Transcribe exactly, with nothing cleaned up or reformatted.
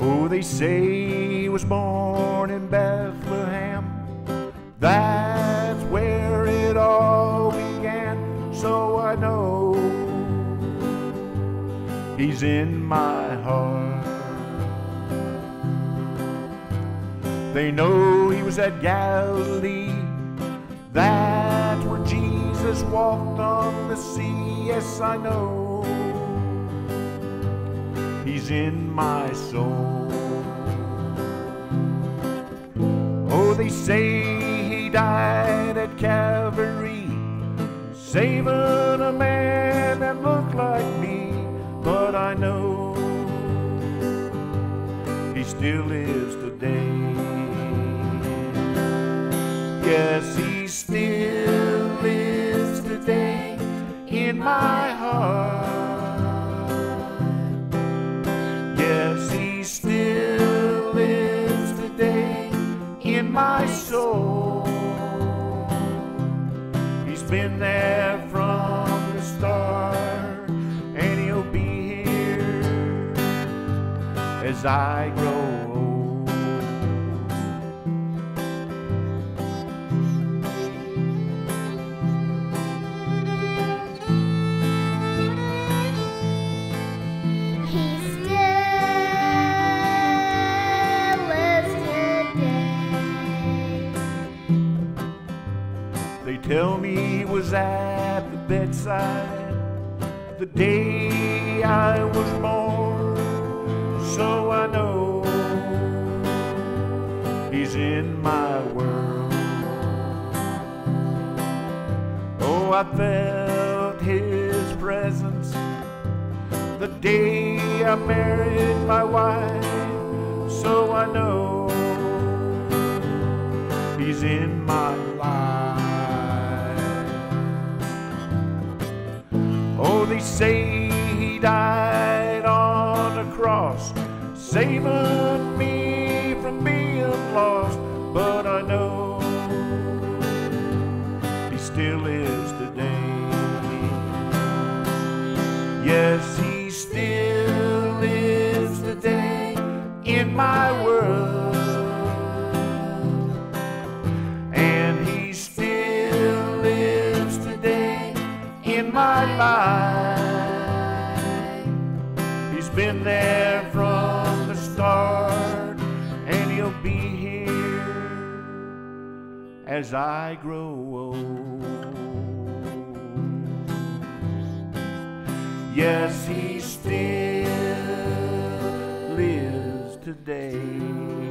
Oh, they say he was born in Bethlehem. That's where it all began. So I know he's in my heart. They know he was at Galilee. That's where Jesus walked on the sea. Yes, I know he's in my soul. Oh, they say he died at Calvary, saving a man that looked like me. But I know he still lives today. Yes, he still lives today in my heart. Yes, he still lives today in my soul. He's been there from the start, and he'll be here as I grow old. Tell me he was at the bedside the day I was born. So I know he's in my world. Oh, I felt his presence the day I married my wife. So I know he's in my life. Oh, they say he died on a cross, saving me from being lost. But I know he still is today. Yes, he still lives today in my world. And he still lives today in my life. He's been there from the start, and he'll be here as I grow old. Yes, he still lives today.